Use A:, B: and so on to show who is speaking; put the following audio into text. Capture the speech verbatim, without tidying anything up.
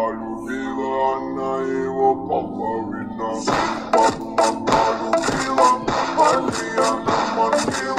A: полюбила она его половина. Мама полюбила, Мария на могилу.